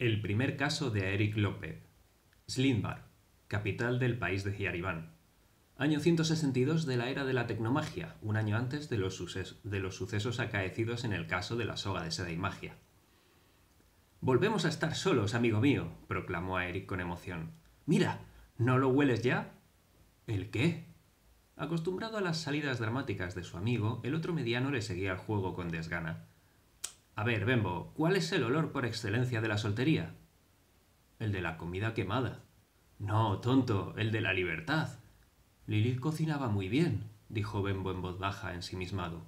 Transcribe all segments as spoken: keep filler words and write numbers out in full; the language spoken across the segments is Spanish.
El primer caso de Erik López. Slimbard, capital del país de Yaribán. Año ciento sesenta y dos de la era de la tecnomagia, un año antes de los, suces de los sucesos acaecidos en el caso de la soga de seda y magia. «Volvemos a estar solos, amigo mío», proclamó a Erik con emoción. «Mira, ¿no lo hueles ya?» «¿El qué?» Acostumbrado a las salidas dramáticas de su amigo, el otro mediano le seguía el juego con desgana. «A ver, Bembo, ¿cuál es el olor por excelencia de la soltería?» «El de la comida quemada». «No, tonto, el de la libertad». «Lilith cocinaba muy bien», dijo Bembo en voz baja, ensimismado.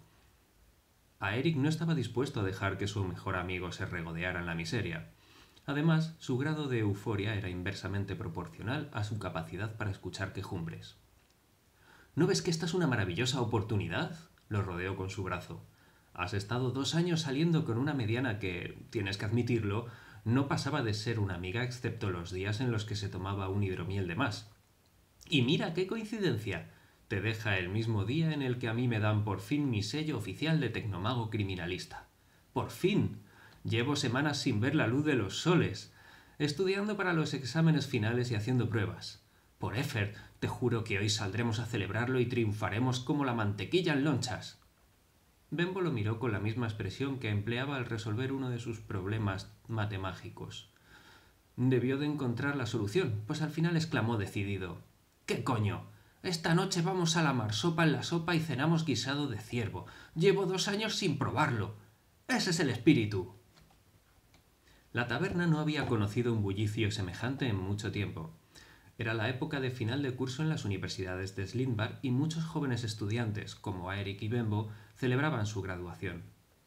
A Erik no estaba dispuesto a dejar que su mejor amigo se regodeara en la miseria. Además, su grado de euforia era inversamente proporcional a su capacidad para escuchar quejumbres. «¿No ves que esta es una maravillosa oportunidad?», lo rodeó con su brazo. «Has estado dos años saliendo con una mediana que, tienes que admitirlo, no pasaba de ser una amiga excepto los días en los que se tomaba un hidromiel de más. Y mira qué coincidencia, te deja el mismo día en el que a mí me dan por fin mi sello oficial de tecnomago criminalista. ¡Por fin! Llevo semanas sin ver la luz de los soles, estudiando para los exámenes finales y haciendo pruebas. Por Éfer, te juro que hoy saldremos a celebrarlo y triunfaremos como la mantequilla en lonchas». Bembo lo miró con la misma expresión que empleaba al resolver uno de sus problemas matemágicos. Debió de encontrar la solución, pues al final exclamó decidido: «¿Qué coño? Esta noche vamos a la marsopa en la sopa y cenamos guisado de ciervo. Llevo dos años sin probarlo. Ese es el espíritu». La taberna no había conocido un bullicio semejante en mucho tiempo. Era la época de final de curso en las universidades de Slimbard y muchos jóvenes estudiantes, como Erik y Bembo, celebraban su graduación.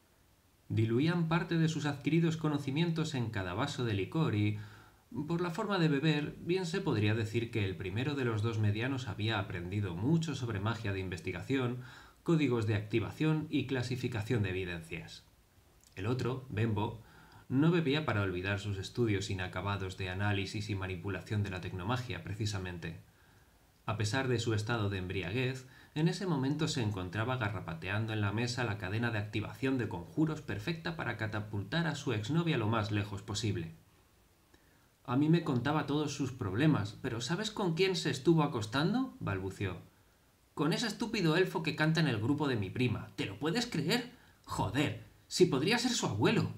Diluían parte de sus adquiridos conocimientos en cada vaso de licor y, por la forma de beber, bien se podría decir que el primero de los dos medianos había aprendido mucho sobre magia de investigación, códigos de activación y clasificación de evidencias. El otro, Bembo, no bebía para olvidar sus estudios inacabados de análisis y manipulación de la tecnomagia, precisamente. A pesar de su estado de embriaguez, en ese momento se encontraba garrapateando en la mesa la cadena de activación de conjuros perfecta para catapultar a su exnovia lo más lejos posible. «A mí me contaba todos sus problemas, pero ¿sabes con quién se estuvo acostando?», balbuceó. «Con ese estúpido elfo que canta en el grupo de mi prima. ¿Te lo puedes creer? Joder, si podría ser su abuelo».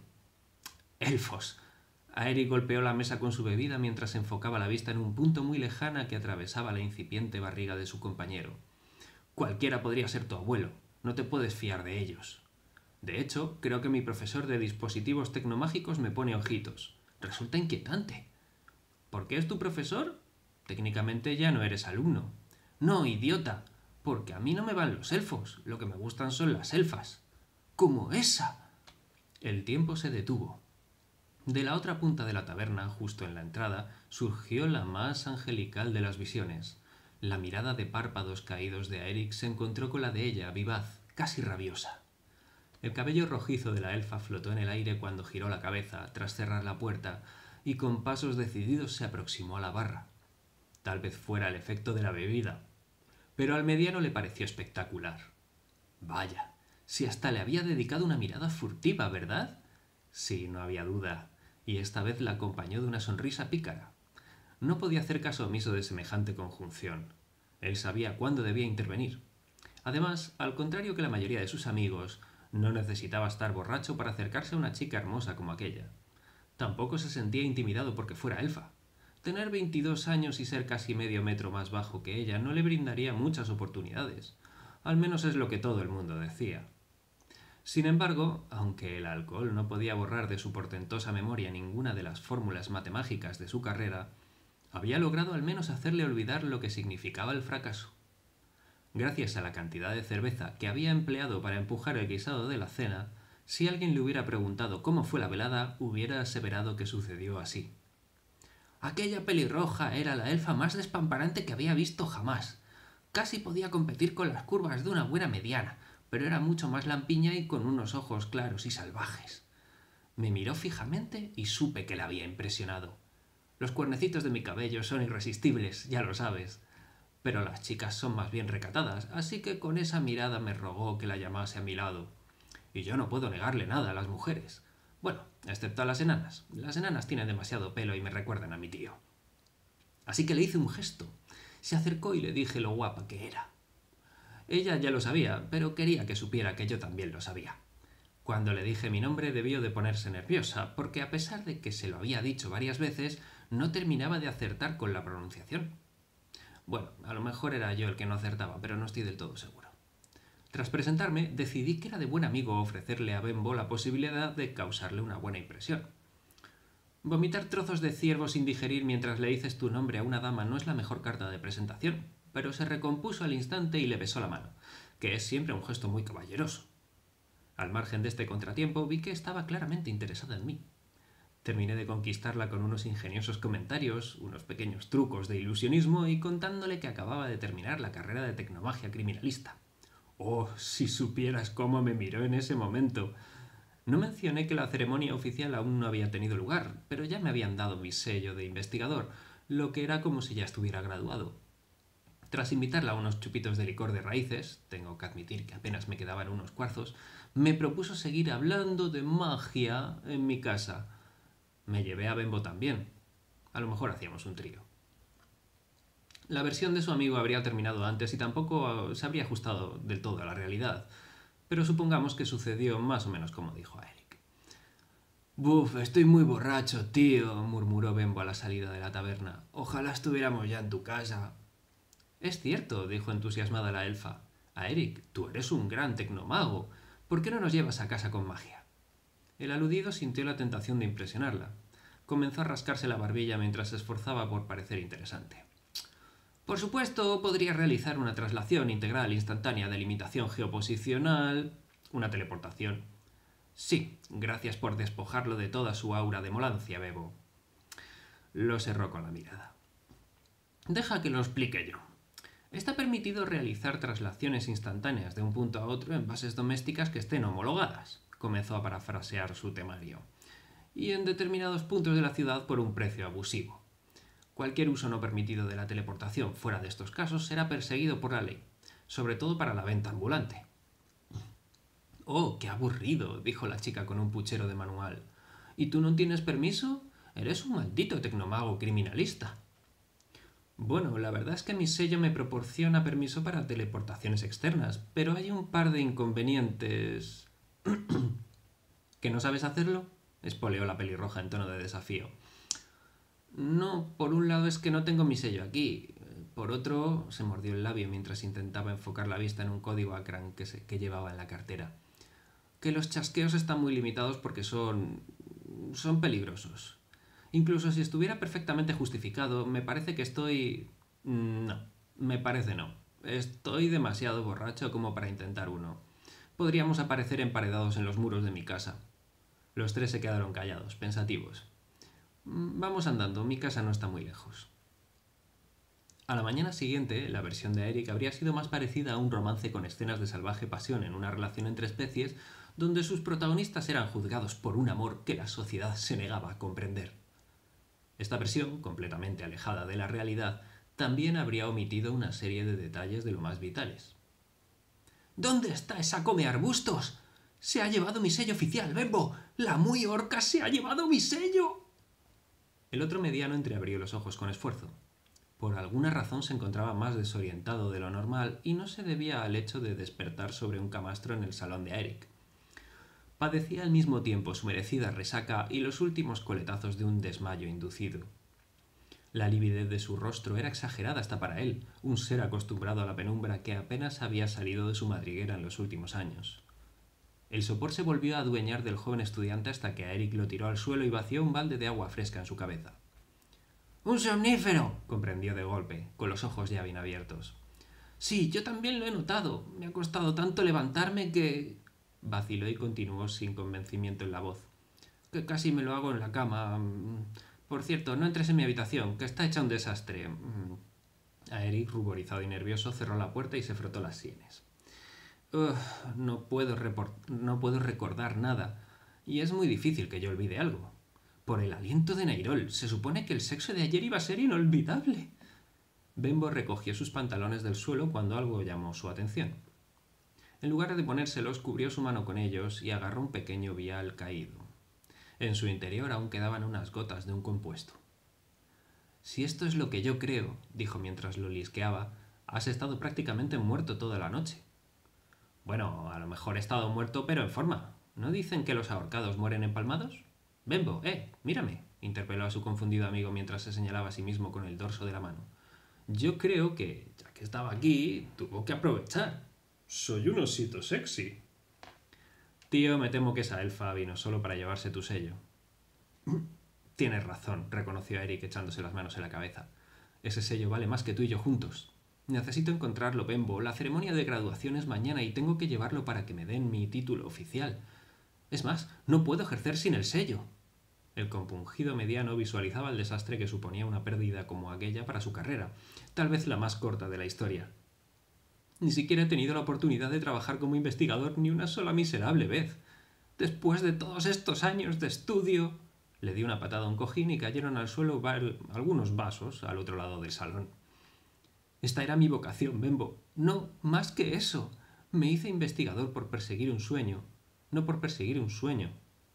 «Elfos». Erik golpeó la mesa con su bebida mientras enfocaba la vista en un punto muy lejana que atravesaba la incipiente barriga de su compañero. «Cualquiera podría ser tu abuelo. No te puedes fiar de ellos. De hecho, creo que mi profesor de dispositivos tecnomágicos me pone ojitos. Resulta inquietante». «¿Por qué es tu profesor? Técnicamente ya no eres alumno». «No, idiota, porque a mí no me van los elfos. Lo que me gustan son las elfas». «¡Como esa!». El tiempo se detuvo. De la otra punta de la taberna, justo en la entrada, surgió la más angelical de las visiones. La mirada de párpados caídos de Erik se encontró con la de ella, vivaz, casi rabiosa. El cabello rojizo de la elfa flotó en el aire cuando giró la cabeza, tras cerrar la puerta, y con pasos decididos se aproximó a la barra. Tal vez fuera el efecto de la bebida, pero al mediano le pareció espectacular. Vaya, si hasta le había dedicado una mirada furtiva, ¿verdad? Sí, no había duda, y esta vez la acompañó de una sonrisa pícara. No podía hacer caso omiso de semejante conjunción. Él sabía cuándo debía intervenir. Además, al contrario que la mayoría de sus amigos, no necesitaba estar borracho para acercarse a una chica hermosa como aquella. Tampoco se sentía intimidado porque fuera elfa. Tener veintidós años y ser casi medio metro más bajo que ella no le brindaría muchas oportunidades. Al menos es lo que todo el mundo decía. Sin embargo, aunque el alcohol no podía borrar de su portentosa memoria ninguna de las fórmulas matemáticas de su carrera, había logrado al menos hacerle olvidar lo que significaba el fracaso. Gracias a la cantidad de cerveza que había empleado para empujar el guisado de la cena, si alguien le hubiera preguntado cómo fue la velada, hubiera aseverado que sucedió así. «Aquella pelirroja era la elfa más despamparante que había visto jamás. Casi podía competir con las curvas de una buena mediana, pero era mucho más lampiña y con unos ojos claros y salvajes. Me miró fijamente y supe que la había impresionado. Los cuernecitos de mi cabello son irresistibles, ya lo sabes. Pero las chicas son más bien recatadas, así que con esa mirada me rogó que la llamase a mi lado. Y yo no puedo negarle nada a las mujeres. Bueno, excepto a las enanas. Las enanas tienen demasiado pelo y me recuerdan a mi tío. Así que le hice un gesto. Se acercó y le dije lo guapa que era. Ella ya lo sabía, pero quería que supiera que yo también lo sabía. Cuando le dije mi nombre debió de ponerse nerviosa, porque a pesar de que se lo había dicho varias veces, no terminaba de acertar con la pronunciación. Bueno, a lo mejor era yo el que no acertaba, pero no estoy del todo seguro. Tras presentarme, decidí que era de buen amigo ofrecerle a Bembo la posibilidad de causarle una buena impresión. Vomitar trozos de ciervo sin digerir mientras le dices tu nombre a una dama no es la mejor carta de presentación, pero se recompuso al instante y le besó la mano, que es siempre un gesto muy caballeroso. Al margen de este contratiempo, vi que estaba claramente interesada en mí. Terminé de conquistarla con unos ingeniosos comentarios, unos pequeños trucos de ilusionismo y contándole que acababa de terminar la carrera de tecnomagia criminalista. Oh, si supieras cómo me miró en ese momento. No mencioné que la ceremonia oficial aún no había tenido lugar, pero ya me habían dado mi sello de investigador, lo que era como si ya estuviera graduado. Tras invitarla a unos chupitos de licor de raíces, tengo que admitir que apenas me quedaban unos cuarzos, me propuso seguir hablando de magia en mi casa. Me llevé a Bembo también. A lo mejor hacíamos un trío. La versión de su amigo habría terminado antes y tampoco se habría ajustado del todo a la realidad, pero supongamos que sucedió más o menos como dijo a Eric. «Buf, estoy muy borracho, tío», murmuró Bembo a la salida de la taberna. «Ojalá estuviéramos ya en tu casa». «Es cierto», dijo entusiasmada la elfa. «A Eric, tú eres un gran tecnomago. ¿Por qué no nos llevas a casa con magia?» El aludido sintió la tentación de impresionarla. Comenzó a rascarse la barbilla mientras se esforzaba por parecer interesante. «Por supuesto, podría realizar una traslación integral instantánea de limitación geoposicional, una teleportación». «Sí, gracias por despojarlo de toda su aura de molancia, Bebo». Lo cerró con la mirada. «Deja que lo explique yo. Está permitido realizar traslaciones instantáneas de un punto a otro en bases domésticas que estén homologadas», comenzó a parafrasear su temario, «y en determinados puntos de la ciudad por un precio abusivo. Cualquier uso no permitido de la teleportación fuera de estos casos será perseguido por la ley, sobre todo para la venta ambulante». «Oh, qué aburrido», dijo la chica con un puchero de manual. «¿Y tú no tienes permiso? Eres un maldito tecnomago criminalista». «Bueno, la verdad es que mi sello me proporciona permiso para teleportaciones externas, pero hay un par de inconvenientes». «¿Que no sabes hacerlo?», espoleó la pelirroja en tono de desafío. «No, por un lado es que no tengo mi sello aquí. Por otro», se mordió el labio mientras intentaba enfocar la vista en un código ACRAN que, se, que llevaba en la cartera, «que los chasqueos están muy limitados porque son... son peligrosos. Incluso si estuviera perfectamente justificado, me parece que estoy... No, me parece no. Estoy demasiado borracho como para intentar uno. Podríamos aparecer emparedados en los muros de mi casa». Los tres se quedaron callados, pensativos. «Vamos andando, mi casa no está muy lejos». A la mañana siguiente, la versión de Eric habría sido más parecida a un romance con escenas de salvaje pasión en una relación entre especies, donde sus protagonistas eran juzgados por un amor que la sociedad se negaba a comprender. Esta versión, completamente alejada de la realidad, también habría omitido una serie de detalles de lo más vitales. «¿Dónde está esa come arbustos? Se ha llevado mi sello oficial, Bembo. La muy orca se ha llevado mi sello». El otro mediano entreabrió los ojos con esfuerzo. Por alguna razón se encontraba más desorientado de lo normal y no se debía al hecho de despertar sobre un camastro en el salón de Eric. Padecía al mismo tiempo su merecida resaca y los últimos coletazos de un desmayo inducido. La lividez de su rostro era exagerada hasta para él, un ser acostumbrado a la penumbra que apenas había salido de su madriguera en los últimos años. El sopor se volvió a adueñar del joven estudiante hasta que a Eric lo tiró al suelo y vació un balde de agua fresca en su cabeza. «¡Un somnífero!», comprendió de golpe, con los ojos ya bien abiertos. «Sí, yo también lo he notado. Me ha costado tanto levantarme que...» Vaciló y continuó sin convencimiento en la voz. «Que casi me lo hago en la cama. Por cierto, no entres en mi habitación, que está hecha un desastre». A Eric, ruborizado y nervioso, cerró la puerta y se frotó las sienes. «Uf, no puedo no puedo recordar nada, y es muy difícil que yo olvide algo. Por el aliento de Neyrol, se supone que el sexo de ayer iba a ser inolvidable». Bembo recogió sus pantalones del suelo cuando algo llamó su atención. En lugar de ponérselos, cubrió su mano con ellos y agarró un pequeño vial caído. En su interior aún quedaban unas gotas de un compuesto. Si esto es lo que yo creo, dijo mientras lo lisqueaba, has estado prácticamente muerto toda la noche. Bueno, a lo mejor he estado muerto, pero en forma. ¿No dicen que los ahorcados mueren empalmados? Bembo, eh, mírame, interpeló a su confundido amigo mientras se señalaba a sí mismo con el dorso de la mano. Yo creo que, ya que estaba aquí, tuvo que aprovechar. Soy un osito sexy. Tío, me temo que esa elfa vino solo para llevarse tu sello. Tienes razón, reconoció Eric echándose las manos en la cabeza. Ese sello vale más que tú y yo juntos. Necesito encontrarlo, Bembo. La ceremonia de graduación es mañana y tengo que llevarlo para que me den mi título oficial. Es más, no puedo ejercer sin el sello. El compungido mediano visualizaba el desastre que suponía una pérdida como aquella para su carrera, tal vez la más corta de la historia. Ni siquiera he tenido la oportunidad de trabajar como investigador ni una sola miserable vez. Después de todos estos años de estudio... Le di una patada a un cojín y cayeron al suelo algunos vasos al otro lado del salón. Esta era mi vocación, Bembo. No, más que eso. Me hice investigador por perseguir un sueño, no por perseguir un sueño.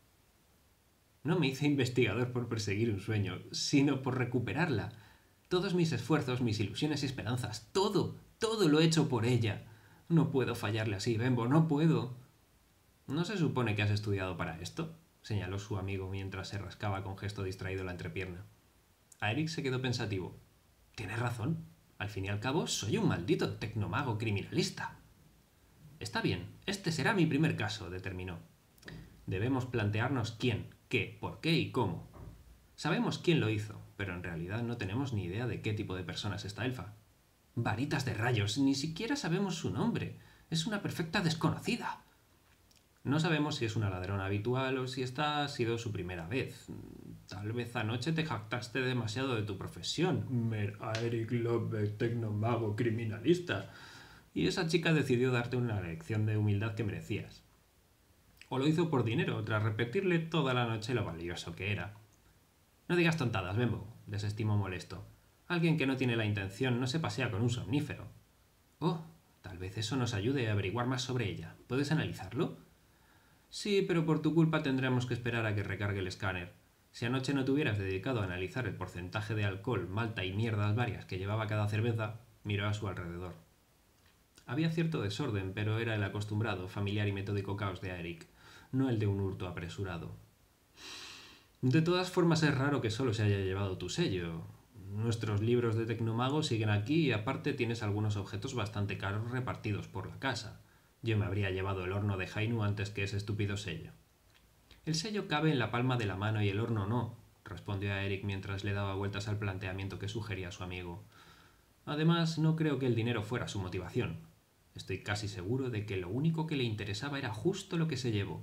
No me hice investigador por perseguir un sueño, sino por recuperarla. Todos mis esfuerzos, mis ilusiones y esperanzas, todo, todo lo he hecho por ella. No puedo fallarle así, Bembo, no puedo. ¿No se supone que has estudiado para esto?, señaló su amigo mientras se rascaba con gesto distraído la entrepierna. A Eric se quedó pensativo. Tienes razón. Al fin y al cabo, soy un maldito tecnomago criminalista. Está bien, este será mi primer caso, determinó. Debemos plantearnos quién, qué, por qué y cómo. Sabemos quién lo hizo, pero en realidad no tenemos ni idea de qué tipo de persona es esta elfa. Varitas de rayos, ni siquiera sabemos su nombre. Es una perfecta desconocida. No sabemos si es una ladrona habitual o si esta ha sido su primera vez. Tal vez anoche te jactaste demasiado de tu profesión. Mer Eric Lopez, tecnomago criminalista. Y esa chica decidió darte una lección de humildad que merecías. O lo hizo por dinero, tras repetirle toda la noche lo valioso que era. No digas tontadas, Bembo, desestimó molesto. Alguien que no tiene la intención no se pasea con un somnífero. Oh, tal vez eso nos ayude a averiguar más sobre ella. ¿Puedes analizarlo? Sí, pero por tu culpa tendremos que esperar a que recargue el escáner. Si anoche no te hubieras dedicado a analizar el porcentaje de alcohol, malta y mierdas varias que llevaba cada cerveza, miró a su alrededor. Había cierto desorden, pero era el acostumbrado, familiar y metódico caos de Eric, no el de un hurto apresurado. De todas formas es raro que solo se haya llevado tu sello. Nuestros libros de tecnomago siguen aquí y aparte tienes algunos objetos bastante caros repartidos por la casa. Yo me habría llevado el horno de Jainu antes que ese estúpido sello. El sello cabe en la palma de la mano y el horno no, respondió a Eric mientras le daba vueltas al planteamiento que sugería su amigo. Además, no creo que el dinero fuera su motivación. Estoy casi seguro de que lo único que le interesaba era justo lo que se llevó.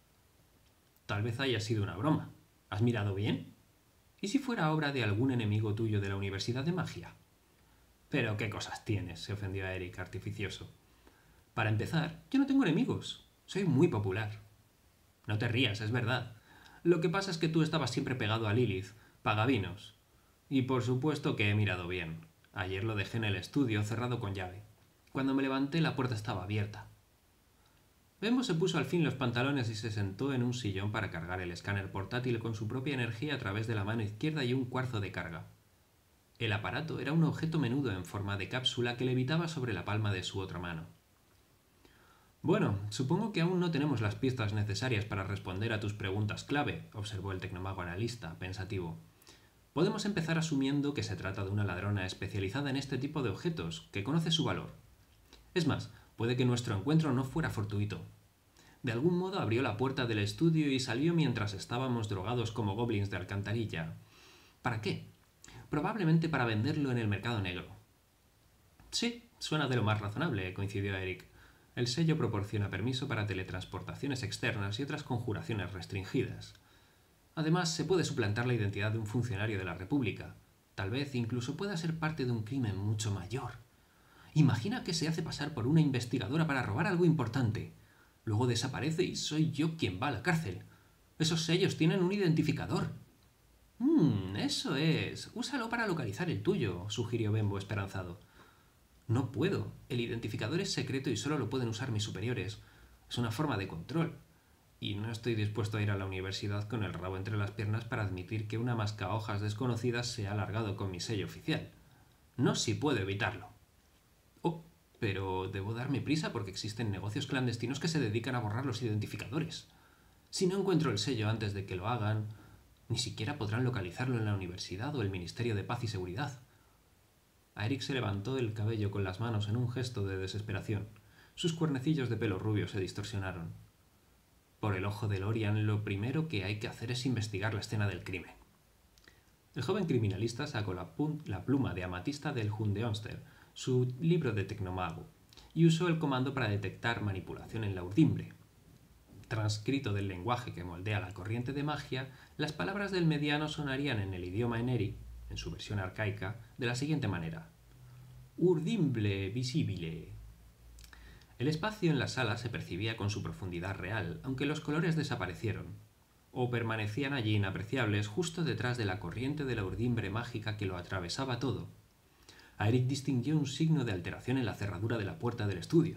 Tal vez haya sido una broma. ¿Has mirado bien? ¿Y si fuera obra de algún enemigo tuyo de la Universidad de Magia? Pero qué cosas tienes, se ofendió a Eric, artificioso. Para empezar, yo no tengo enemigos. Soy muy popular. No te rías, es verdad. Lo que pasa es que tú estabas siempre pegado a Lilith, pagavinos. Y por supuesto que he mirado bien. Ayer lo dejé en el estudio cerrado con llave. Cuando me levanté la puerta estaba abierta. Bembo se puso al fin los pantalones y se sentó en un sillón para cargar el escáner portátil con su propia energía a través de la mano izquierda y un cuarzo de carga. El aparato era un objeto menudo en forma de cápsula que levitaba sobre la palma de su otra mano. Bueno, supongo que aún no tenemos las pistas necesarias para responder a tus preguntas clave, observó el tecnomago analista, pensativo. Podemos empezar asumiendo que se trata de una ladrona especializada en este tipo de objetos, que conoce su valor. Es más, puede que nuestro encuentro no fuera fortuito. De algún modo abrió la puerta del estudio y salió mientras estábamos drogados como goblins de alcantarilla. ¿Para qué? Probablemente para venderlo en el mercado negro. Sí, suena de lo más razonable, coincidió Eric. El sello proporciona permiso para teletransportaciones externas y otras conjuraciones restringidas. Además, se puede suplantar la identidad de un funcionario de la República. Tal vez incluso pueda ser parte de un crimen mucho mayor. Imagina que se hace pasar por una investigadora para robar algo importante. Luego desaparece y soy yo quien va a la cárcel. Esos sellos tienen un identificador. Mmm, eso es. Úsalo para localizar el tuyo, sugirió Bembo esperanzado. No puedo. El identificador es secreto y solo lo pueden usar mis superiores. Es una forma de control. y no estoy dispuesto a ir a la universidad con el rabo entre las piernas para admitir que una mascahojas desconocidas se ha alargado con mi sello oficial. No si puedo evitarlo. Oh, pero debo darme prisa porque existen negocios clandestinos que se dedican a borrar los identificadores. Si no encuentro el sello antes de que lo hagan, ni siquiera podrán localizarlo en la universidad o el Ministerio de Paz y Seguridad. A Eric se levantó el cabello con las manos en un gesto de desesperación. Sus cuernecillos de pelo rubio se distorsionaron. Por el ojo de Lorian, lo primero que hay que hacer es investigar la escena del crimen. El joven criminalista sacó la, la pluma de amatista del Hundeonster, su libro de tecnomago, y usó el comando para detectar manipulación en la urdimbre. Transcrito del lenguaje que moldea la corriente de magia, las palabras del mediano sonarían en el idioma eneri, en su versión arcaica, de la siguiente manera: Urdimble visibile. El espacio en la sala se percibía con su profundidad real, aunque los colores desaparecieron, o permanecían allí inapreciables justo detrás de la corriente de la urdimbre mágica que lo atravesaba todo. A Eric distinguió un signo de alteración en la cerradura de la puerta del estudio.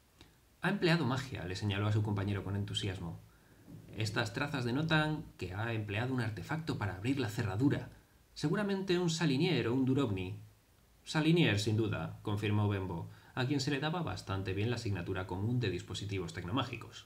Ha empleado magia, le señaló a su compañero con entusiasmo. Estas trazas denotan que ha empleado un artefacto para abrir la cerradura. Seguramente un Salinier o un Durovni. Salinier, sin duda, confirmó Bembo, a quien se le daba bastante bien la asignatura común de dispositivos tecnomágicos.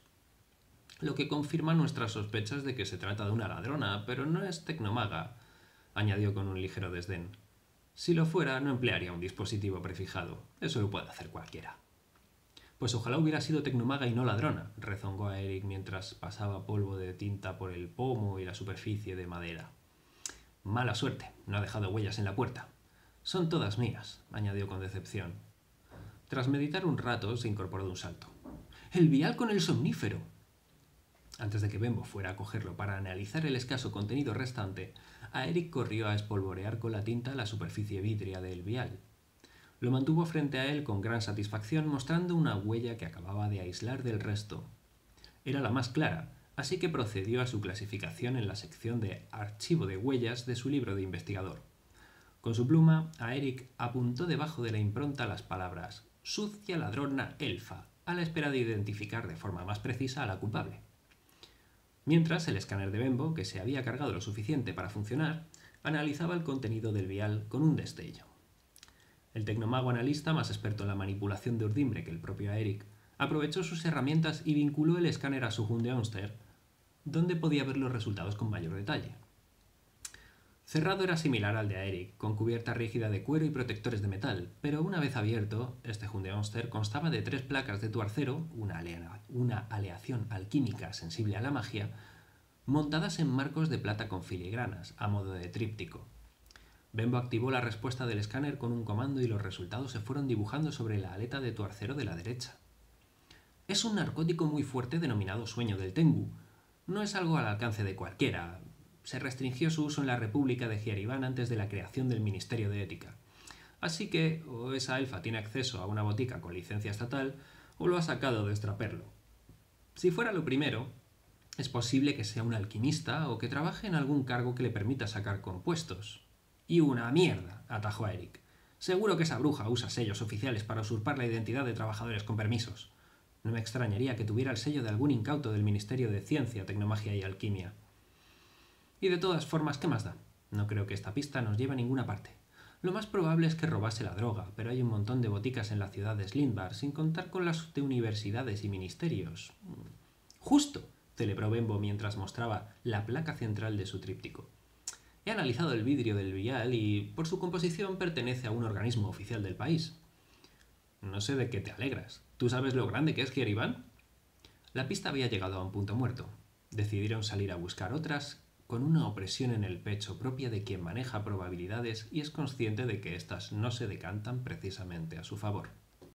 Lo que confirma nuestras sospechas de que se trata de una ladrona, pero no es tecnomaga, añadió con un ligero desdén. Si lo fuera, no emplearía un dispositivo prefijado. Eso lo puede hacer cualquiera. Pues ojalá hubiera sido tecnomaga y no ladrona, rezongó a Eric mientras pasaba polvo de tinta por el pomo y la superficie de madera. Mala suerte, no ha dejado huellas en la puerta. Son todas mías, añadió con decepción. Tras meditar un rato, se incorporó de un salto. ¡El vial con el somnífero! Antes de que Bembo fuera a cogerlo para analizar el escaso contenido restante, a Eric corrió a espolvorear con la tinta la superficie vítrea del vial. Lo mantuvo frente a él con gran satisfacción, mostrando una huella que acababa de aislar del resto. Era la más clara, así que procedió a su clasificación en la sección de archivo de huellas de su libro de investigador. Con su pluma, a Eric apuntó debajo de la impronta las palabras «sucia ladrona elfa», a la espera de identificar de forma más precisa a la culpable. Mientras, el escáner de Bembo, que se había cargado lo suficiente para funcionar, analizaba el contenido del vial con un destello. El tecnomago analista, más experto en la manipulación de urdimbre que el propio Eric, aprovechó sus herramientas y vinculó el escáner a su Hundeonster, donde podía ver los resultados con mayor detalle. Cerrado era similar al de Eric, con cubierta rígida de cuero y protectores de metal, pero una vez abierto, este Hundeonster constaba de tres placas de tuarcero, una, alea, una aleación alquímica sensible a la magia, montadas en marcos de plata con filigranas, a modo de tríptico. Bembo activó la respuesta del escáner con un comando y los resultados se fueron dibujando sobre la aleta de tuarcero de la derecha. Es un narcótico muy fuerte denominado sueño del Tengu. No es algo al alcance de cualquiera. Se restringió su uso en la República de Hyariban antes de la creación del Ministerio de Ética. Así que o esa elfa tiene acceso a una botica con licencia estatal o lo ha sacado de extraperlo. Si fuera lo primero, es posible que sea un alquimista o que trabaje en algún cargo que le permita sacar compuestos. Y una mierda, atajó a Eric. Seguro que esa bruja usa sellos oficiales para usurpar la identidad de trabajadores con permisos. No me extrañaría que tuviera el sello de algún incauto del Ministerio de Ciencia, Tecnomagia y Alquimia. Y de todas formas, ¿qué más da? No creo que esta pista nos lleve a ninguna parte. Lo más probable es que robase la droga, pero hay un montón de boticas en la ciudad de Slindbar, sin contar con las de universidades y ministerios. ¡Justo!, celebró Bembo mientras mostraba la placa central de su tríptico. He analizado el vidrio del vial y, por su composición, pertenece a un organismo oficial del país. No sé de qué te alegras. ¿Tú sabes lo grande que es Hyariban? La pista había llegado a un punto muerto. Decidieron salir a buscar otras con una opresión en el pecho propia de quien maneja probabilidades y es consciente de que éstas no se decantan precisamente a su favor.